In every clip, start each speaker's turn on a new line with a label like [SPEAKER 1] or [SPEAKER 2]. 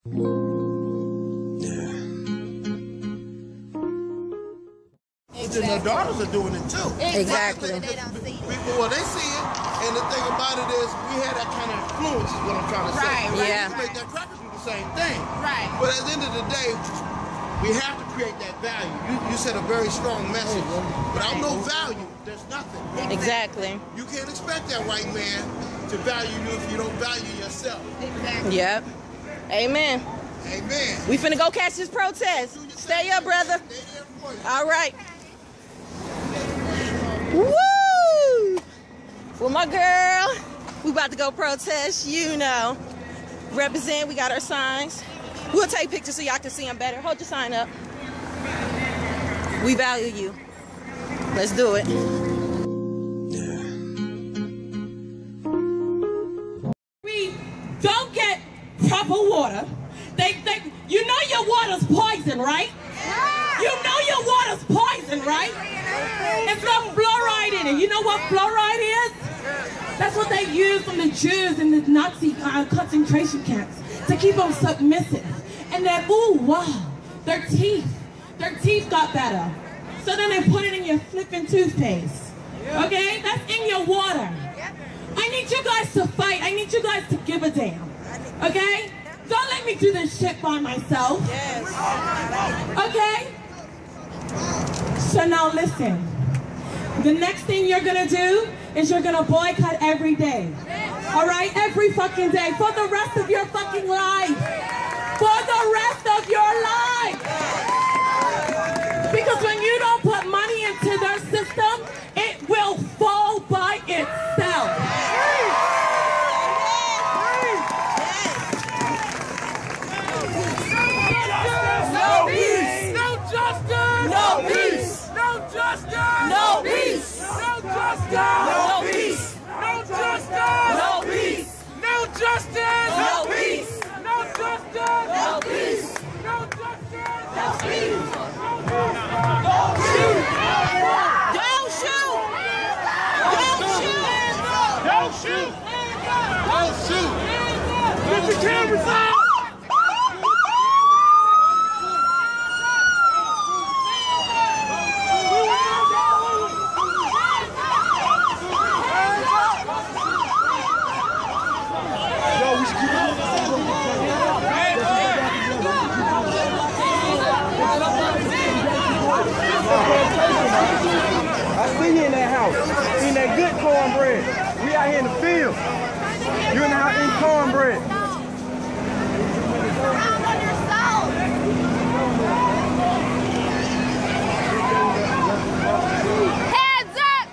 [SPEAKER 1] And their daughters are doing it too.
[SPEAKER 2] Exactly.
[SPEAKER 1] Well, they see it, and the thing about it is, we had that kind of influence. Is what I'm trying to say.
[SPEAKER 2] Right. Yeah.
[SPEAKER 1] You make that crackers do the same thing.
[SPEAKER 2] Right.
[SPEAKER 1] But at the end of the day, we have to create that value. You said a very strong message. Without no value, there's nothing.
[SPEAKER 2] Exactly.
[SPEAKER 1] You can't expect that white man to value you if you don't value yourself.
[SPEAKER 2] Exactly. Yep. Amen.
[SPEAKER 1] Amen.
[SPEAKER 2] We finna go catch this protest. Stay up, brother. All right. Woo! Well, my girl, we about to go protest, you know. Represent, we got our signs. We'll take pictures so y'all can see them better. Hold your sign up. We value you. Let's do it.
[SPEAKER 3] We don't get proper water. You know your water's poison, right? You know your water's poison, right? It's got fluoride in it. You know what fluoride is? That's what they used on the Jews in the Nazi concentration camps to keep them submissive. And then, ooh, wow, their teeth got better. So then they put it in your flipping toothpaste. Okay? That's in your water. I need you guys to fight. I need you guys to give a damn. Okay? Don't let me do this shit by myself. Okay? So now listen. The next thing you're gonna do is you're gonna boycott every day. Alright? Every fucking day. For the rest of your fucking life. For the rest of your life. Because when you don't put money into their system, it will fall by itself.
[SPEAKER 4] No peace! No justice! No peace! No justice! No peace! No justice! No peace! No justice! No peace! No justice! No peace! No justice! No peace! No justice! No peace! Don't shoot!
[SPEAKER 2] Don't shoot! Don't shoot!
[SPEAKER 4] Don't shoot! Don't shoot! Get the cameras out!
[SPEAKER 5] I see you in that house, eating that good cornbread. We out here in the field. You in the house eating cornbread.
[SPEAKER 6] Heads up!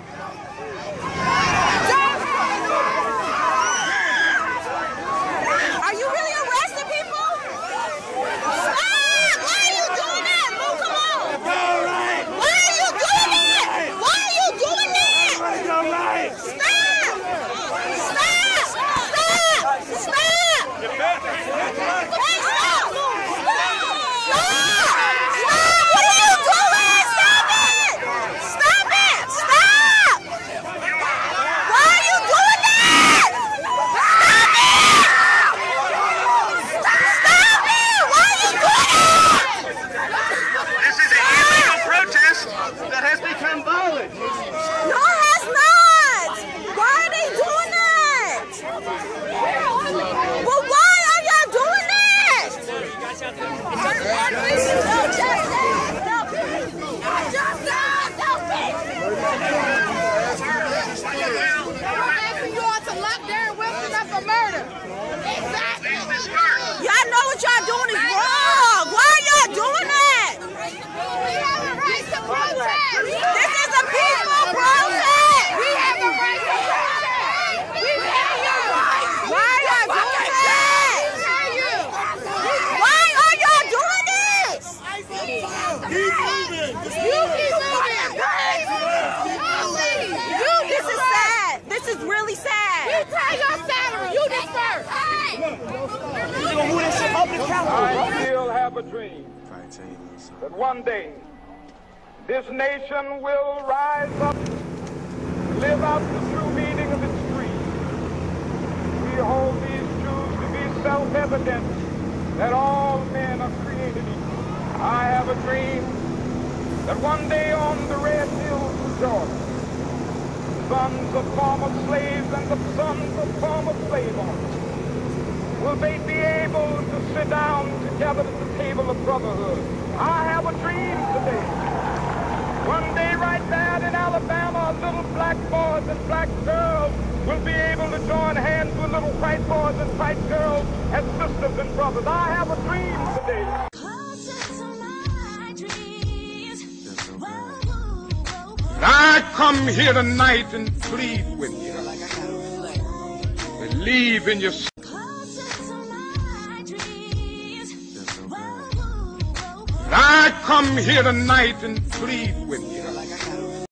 [SPEAKER 2] Are you really arresting people? Stop! Why are you doing that? Move, come on! Why are you doing that? Why are you doing that? Stop! Stop! Stop! Stop!
[SPEAKER 7] I still have a dream that one day this nation will rise up, live out the true meaning of its creed. We hold these truths to be self-evident, that all men are created equal. I have a dream that one day on the red hills of Georgia, sons of former slaves and the sons of former slave owners, will they be able to sit down together at the table of brotherhood. I have a dream today. One day right there in Alabama, little black boys and black girls will be able to join hands with little white boys and white girls as sisters and brothers. I have a dream today.
[SPEAKER 8] I come here tonight and plead with you. Believe in your. I come here tonight and plead with you.